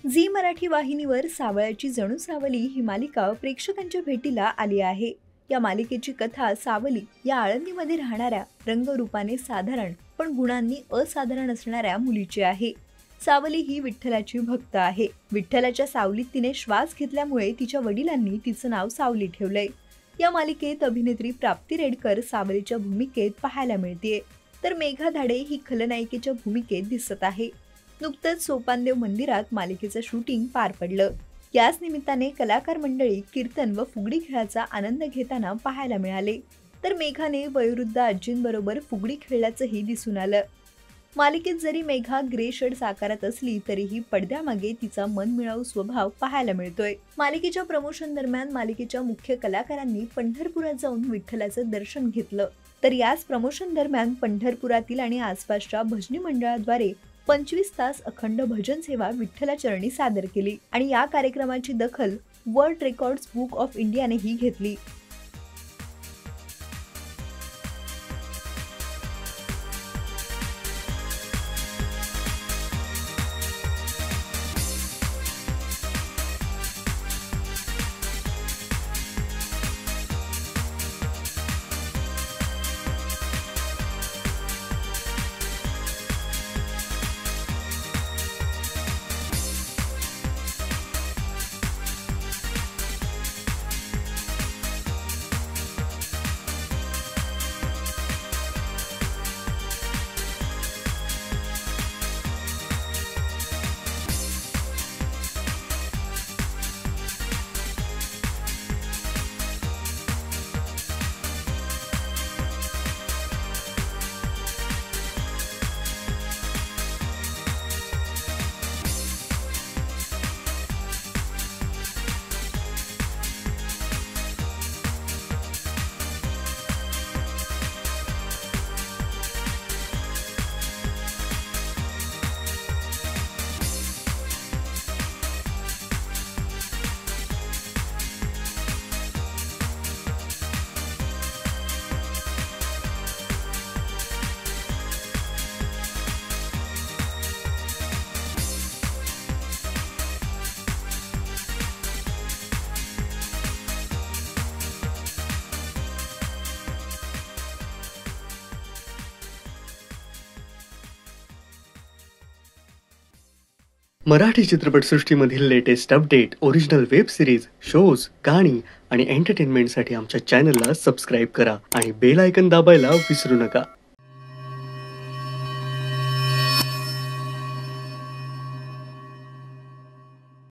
Zee Marathi वाहिनीवर सावळ्याची जणू सावली ही मालिका प्रेक्षकांच्या भेटीला आली आहे. या मालिकेची कथा सावली या आळंदीमध्ये राहणाऱ्या रंगरूपाने साधारण पण गुणांनी असाधारण असणाऱ्या मुलीची आहे. सावली ही विठ्ठलाची भक्त आहे. विठ्ठलाच्या सावलीत तिने श्वास घेतल्यामुळे तिच्या वडिलांनी तिचं नाव सावली ठेवलंय. या मालिकेत अभिनेत्री प्राप्ती रेडकर सावलीच्या भूमिकेत पाहायला मिळतेय, तर मेघा धाडे ही खलनायिकेच्या भूमिकेत दिसत आहे. नुकतंच सोपानदेव मंदिरात मालिकेचं शूटिंग पार पडलं. याच निमित्ताने कलाकार मंडळी कीर्तन व फुगडी खेळाचा आनंद घेताना पाहायला मिळाले, तर मेघाने वयोवृद्ध आजींबरोबर फुगडी खेळल्याचंही दिसून आलं. मालिकेत जरी मेघा ग्रे शेड्स आकारात असली तरीही पडद्यामागे तिचा मनमिळावू स्वभाव पाहायला मिळतोय. मालिकेच्या प्रमोशन दरम्यान मालिकेच्या मुख्य कलाकारांनी पंढरपुरात जाऊन विठ्ठलाचं दर्शन घेतलं, तर याच प्रमोशन दरम्यान पंढरपुरातील आणि आसपासच्या भजनी मंडळाद्वारे 25 तास अखंड भजन सेवा विठ्ठलाचरणी सादर केली आणि या कार्यक्रमाची दखल वर्ल्ड रेकॉर्ड्स बुक ऑफ इंडियानेही घेतली. मराठी चित्रपटसृष्टीमधील latest update, original web series, shows, गाणी आणि एंटरटेनमेंटसाठी आमच्या चॅनलला सबस्क्राईब करा आणि बेल आयकॉन दाबायला विसरू नका.